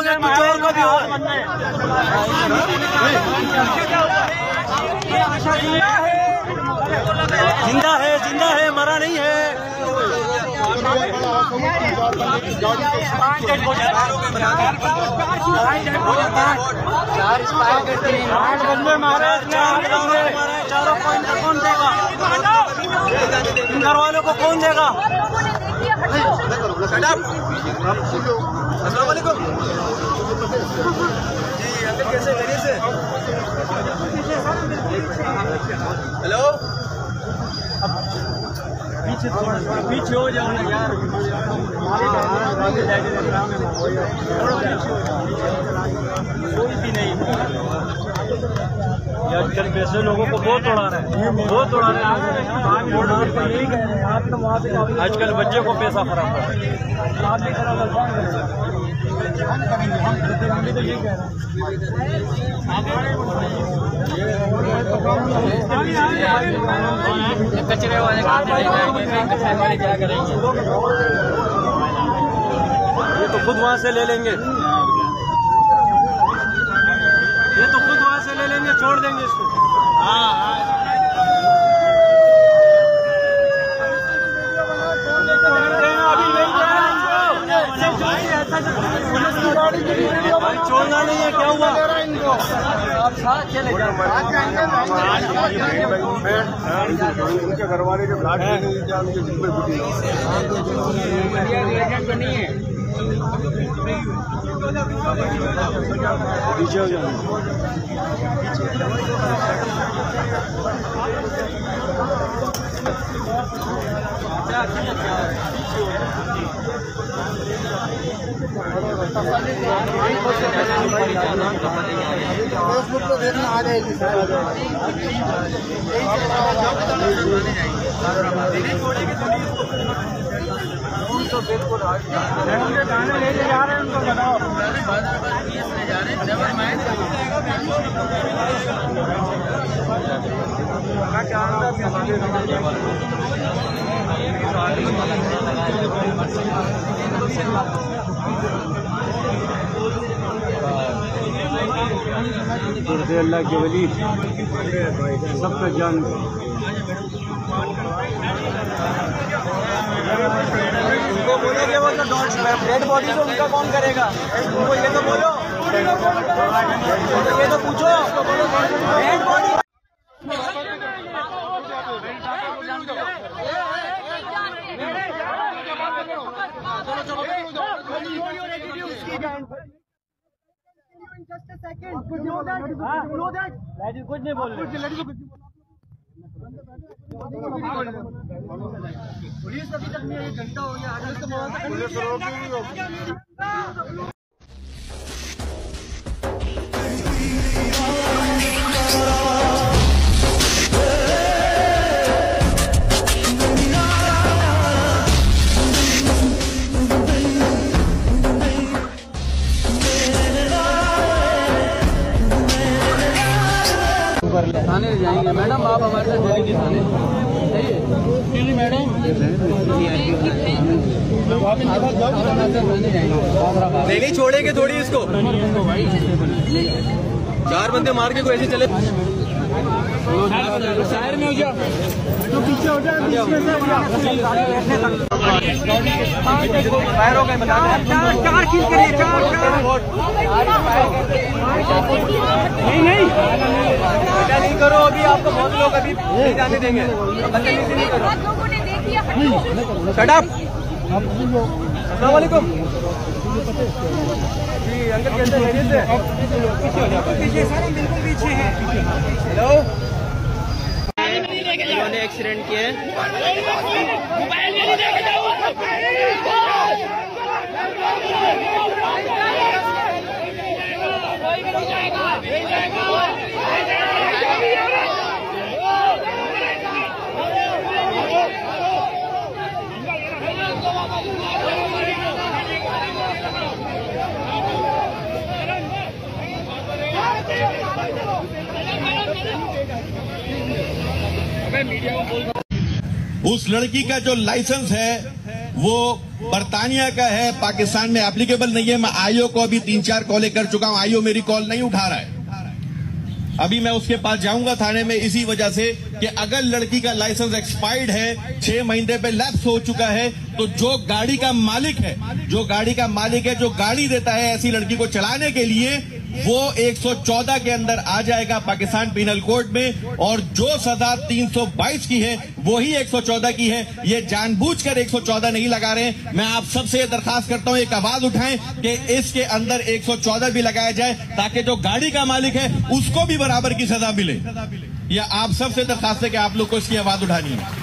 चाहे कुछ और का भी हो। जिंदा है, मरा नहीं है। 8 बंदे मारे, 4 पॉइंट कौन देगा? इन घर वालों को कौन देगा? अस्सलाम वालेकुम जी अंकल, कैसे खैरियत से? हेलो, पीछे हो जाओ ना यार। कोई भी नहीं आजकल पैसे लोगों को बहुत उड़ा रहे हैं, बहुत उड़ा रहे हैं। आजकल बच्चे को पैसा खराब कर रहे हैं। कचरे वाले क्या करेंगे? ये तो खुद वहां से ले लेंगे, छोड़ देंगे इसको। छोड़ना नहीं है, क्या हुआ? आप साथ चले जाओ। उनके घर वाले जो घाट नहीं है, पीछे हो जाओ। फेसबुक पे देखना आ जाएगी तो बिल्कुल गाने लेके जा रहे हैं, उनको बताओ। अल्लाह के वली सबका जान। उनको बोलोगे वो तो डेड बॉडी को उनका कौन करेगा? उनको ये तो बोलो, ये तो पूछो डेड बॉडी। कुछ नहीं बोल रहे, पुलिस अभी तक नहीं, 1 घंटा हो गया। थाने जाएंगे मैडम, आप हमारे साथ चलेंगे थाने। मैडम नहीं छोड़ेंगे थोड़ी इसको। 4 बंदे मार के कोई ऐसे चले। शहर में हो जाओ, पीछे हो जाओ। फायर हो गए, बता दें। 4 किल के लिए 4 नहीं नहीं करो। अभी आपको बहुत लोग अभी नहीं जाने देंगे। बदतमीजी नहीं करो। Shut up. अस्सलाम वालेकुम जी अंकल, कैसे खैरियत से? पीछे सर, हम बिल्कुल पीछे हैं। हेलो, इन्होंने एक्सीडेंट किया है। उस लड़की का जो लाइसेंस है वो बरतानिया का है, पाकिस्तान में एप्लीकेबल नहीं है। मैं आईओ को अभी 3-4 कॉलें कर चुका हूं, आईओ मेरी कॉल नहीं उठा रहा है। अभी मैं उसके पास जाऊंगा थाने में, इसी वजह से कि अगर लड़की का लाइसेंस एक्सपायर्ड है, 6 महीने पे लैप्स हो चुका है, तो जो गाड़ी का मालिक है, जो गाड़ी देता है ऐसी लड़की को चलाने के लिए, वो 114 के अंदर आ जाएगा पाकिस्तान पीनल कोड में, और जो सजा 322 की है वही 114 की है। ये जानबूझकर 114 नहीं लगा रहे हैं। मैं आप सबसे दरखास्त करता हूं, एक आवाज उठाएं कि इसके अंदर 114 भी लगाया जाए, ताकि जो गाड़ी का मालिक है उसको भी बराबर की सजा मिले। या आप सबसे दरखास्त है कि आप लोग को इसकी आवाज उठानी है।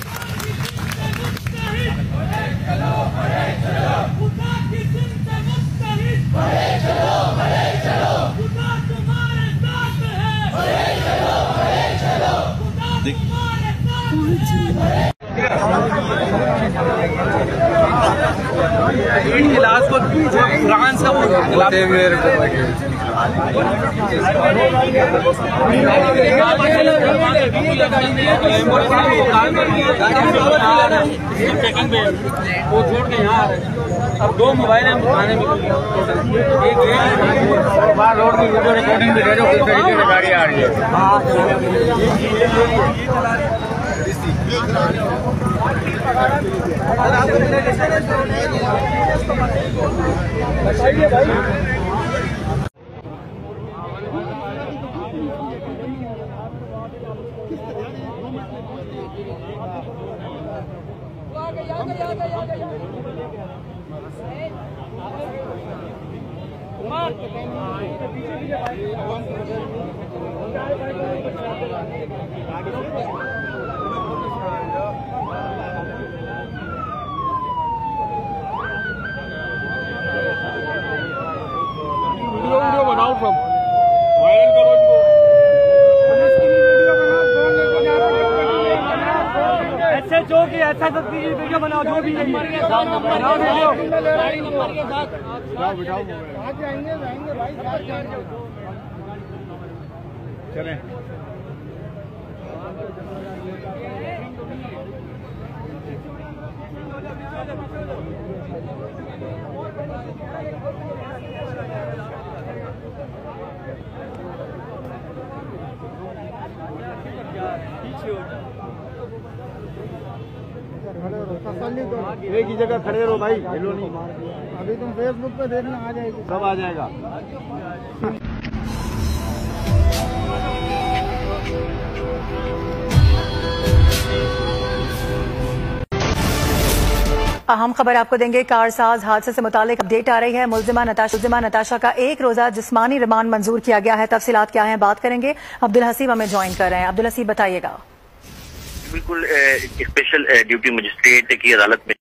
गिलास को फ्रांस का वो छोड़ के यहाँ आ रहे हैं। अब 2 मोबाइल हैं थाने में, एक रोड की वीडियो रिकॉर्डिंग भी दे रहे हो, किस तरीके से गाड़ी आ रही है। वीडियो बनाओ, सब वायरल करो इनको। ऐसे जो कि ऐसा सब वीडियो बनाओ, जो भी बनाओ वीडियो। बिठाओ आज जाएंगे भाई, चलें। एक ही जगह खड़े रहो भाई, हिलो नहीं। अभी तुम फेसबुक पे देखना, आ जाएगी, सब आ जाएगा। अहम खबर आपको देंगे। कारसाज हादसे से मुतालिक अपडेट आ रही है। मुल्जिमा नताशा का 1 रोजा जिस्मानी रिमांड मंजूर किया गया है। तफसीलात क्या हैं, बात करेंगे। अब्दुल हसीब हमें ज्वाइन कर रहे हैं। अब्दुल हसीब बताइएगा। बिल्कुल, स्पेशल ड्यूटी मजिस्ट्रेट की अदालत में